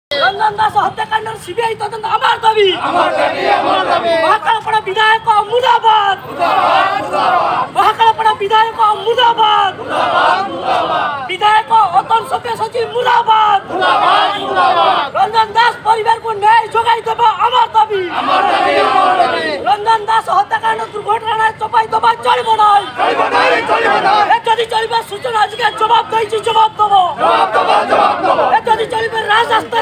रंजन दास हत्याकांड सीबीआई तदंत आमार दाबी महाकालपड़ा विधायक मुर्दाबाद महाकालपड़ा विधायक मुर्दाबाद विधायक अतुल सत्य सचिव मुर्दाबाद रंजन दास परिवार को न्याय जोगाई देबा आमार दाबी रंजन दास हत्याकांड दुर्घटना चपाई दबा चलिबो नै जदि चलिबा सूचना अधिकार जवाब दैछि जवाब दबो जदि चलिबा राजस्तर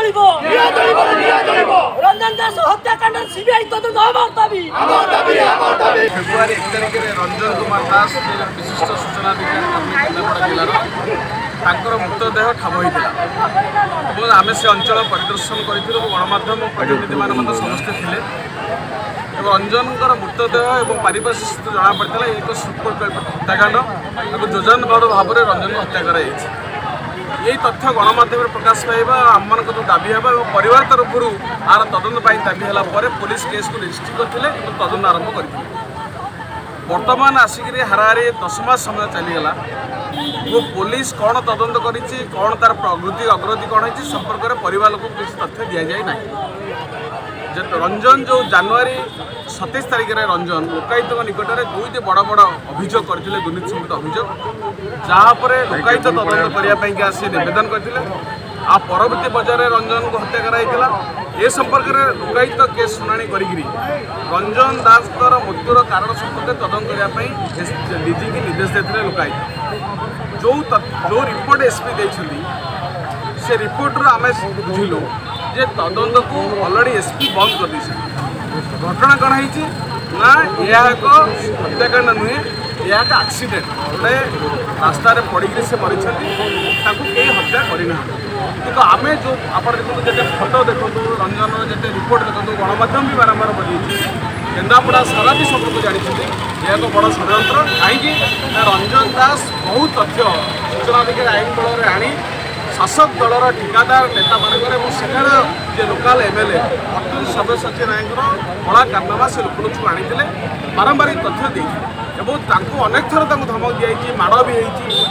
रंजन दास हत्याकांड सीबीआई तदंत आमार दाबी फेब्रुआरी 1 तारिख में रंजन कुमार दास विशिष्ट सूचना अधिकारी केन्द्रापड़ा जिलार मृतदेह ठाब होता आम से अंचल परिदर्शन करूँ गणमाध्यम प्रतिनिधि समस्ते थे रंजन मृतदेह और पारिभाषिक स्थिति जमापड़ा एक सुपर हत्याकांड योजनाबद्ध भाव में रंजन को हत्या कर यही तथ्य गणमाध्यम प्रकाश पाइबा आम जो दाबी है परिवार तरफ आर तदंत दाबी है पुलिस केस को रजिस्ट्री करते तदंत आरंभ कर बर्तमान आसिक हाराहारी 10 मास समय चलीगला वो पुलिस कौन तदंत कर कौन तार अग्रगति कौन है संपर्क में परिवार को किसी तथ्य दि जाए ना रंजन जो जनवरी 27 तारिख में रंजन लोकायुक्त निकट में 2टी बड़ बड़ अभियोग करते दुर्नीति संबंधित अभियोग जहाँपर लोकायुक्त तदंत करने से नवेदन करते आ परवर्ती बजार रंजन को हत्या कराइला ए संपर्क में लोकायुक्त केस शुणाणी कर रंजन दास मृत्युर कारण संपर्क तदंत करने डीजी की निर्देश देते लोकायुक्त जो रिपोर्ट एसपी देते से रिपोर्ट आम बुझिलु जे तदंत को अलरेडी एसपी बंद कर दी घटना कौन है ना यह एक हत्याकांड नुहे यह एक एक्सीडेंट गोटे रास्तार पड़ से मरी कहीं हत्या करना किंतु आम जो आप देखो जिते फोटो देखो रंजन जिते रिपोर्ट देखो गणमाध्यम भी बारंबार बदली केन्द्रापड़ा सारा भी सबको जानते यह एक बड़ षड्यंत्र कहीं रंजन दास बहुत तथ्य सूचना अधिकारी आईन बल आनी शासक दलर ठिकादार नेता मानक लोकाल एमएलए अतुल सब्यसाची नायक कला कारनामा से लोक आनी बारंबार तथ्य देते अनेक थर धमक दी माड़ भी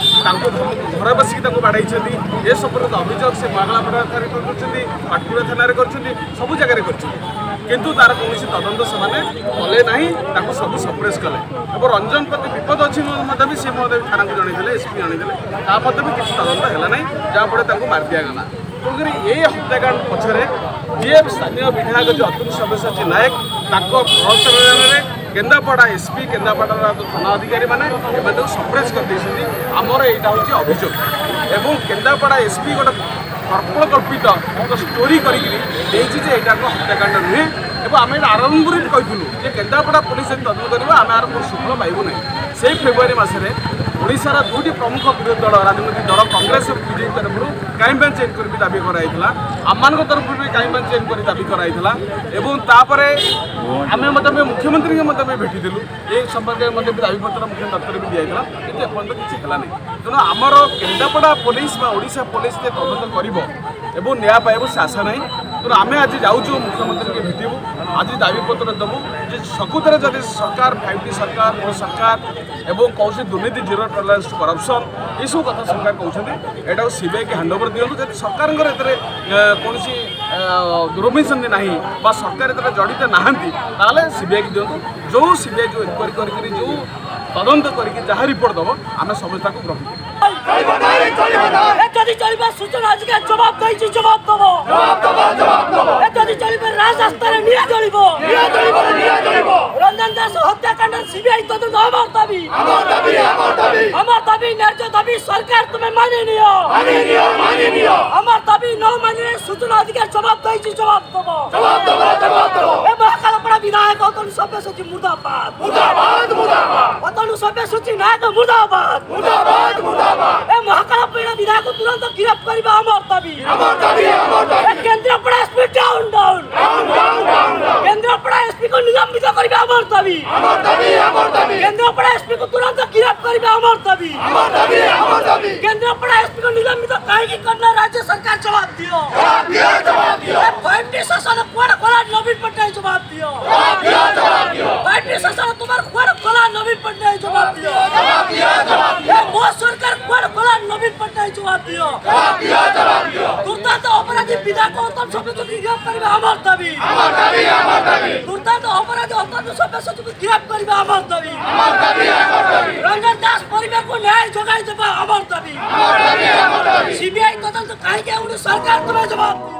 घरे बसिक बाड़े ए संपर्क अभियोग से बागलापड़ा थाना कर पाटकुरा थाना कर सब जगह किंतु तार कौन तदंत से कले ना सब सप्रेस कले रंजन प्रति विपद अच्छी भी सी थाना को जनईले एसपी जनईले भी किसी तदंत है ना जहाँफल मार दिगला तेणुक ये हत्याकांड पछरे जी स्थानीय विधायक जो अतुल सब्यसाची नायक प्रवर्तन केन्द्रापड़ा एसपी केन्द्रापड़ा थाना अधिकारी मैंने सप्रेस कर आमर यहाँ हूँ अभियोग एवं केन्द्रापड़ा एसपी गोटे कल्पकल्पित एक स्टोरी करके हत्याकांड नुहे आम आरंभ कही केन्द्रापड़ा पुलिस तदंत कर आम आर सुफल पाइबू ना से फेब्रुआरी मसरे ओडिशार 2टी प्रमुख विरोधी दल राजनीतिक दल कांग्रेस और बीजेपी तरफ क्राइम ब्रांच इनक्वारी दाबी कराइला आम तरफ भी क्राइम ब्रांच इनक्वारी दाबी कराइला आम मुख्यमंत्री के भेटिलु ये संपर्क में दाबी पत्र मुख्यमंत्री दफ्तर भी दिखाला कि एपर्त किसी है ना तेणु आमर केन्द्रापड़ा पुलिस ओडिशा पुलिस तदंत कर न्याय पाइब से आशा ना तेणु आम आज जाऊँ मुख्यमंत्री के भेटू आज दाबी पत्र देवु सकुतरे जब सरकार 5T सरकार मोर सरकार एवं कौन दुर्नीति जीरो टॉलरेंस टू करप्शन ये सब कथा सरकार कहते यहाँ सीबीआई के हैंडओवर दिखाँ जब सरकार कौन दुर्मिशन ना सरकार जड़ित ना सीबीआई की दिखाँ जो सीबीआई जो इनक्वारी कर जो तदंत करके जहाँ रिपोर्ट दब आम समझता को ग्रहण सूचना अधिकार जवाब दैछि जवाब दबो जदि चलिबे राजस्तर रंजन दास हत्याकांड सीबीआई तदंत आमार दाबी न्याय दाबी सरकार तुम्हें मानि नियो आमार दाबी न मानिले सूचना अधिकार जवाब दैछि जवाब दबो ए महाकालपड़ा विधायक अतुल सब्यसाची मुर्दाबाद अतुल सब्यसाची नायक मुर्दाबाद ए महाकालपड़ा विधायक को तुरंत गिरफ्त करबा आमार दाबी Kendrapara SP down Kendrapara SP को निलंबित करबा आमार दाबी केन्द्रापड़ा एसपी को तुरंत गिरफ्त करबा आमार दाबी केन्द्रापड़ा एसपी को निलंबित काहे करना राज्य सरकार जवाब दियो 5T शासन कोड कोला नवीन पटनायक जवाब दियो 5T शासन तुम्हार कोड कोला नवीन पटनायक जवाब दियो मोर सरकार कोड कोला नवीन पटनायक जवाब दियो दुर्दांत अपराधी विधायक अतुल सभ्य गिरफ्त करबे हमर दाबी दुर्दांत अपराधी अतुल सभ्य को गिरफ्त करबे हमर दाबी रंजन दास परिवार को न्याय जगाई देबा हमर दाबी सीबीआई तदंत काहे के सरकार तुम्हें जवाब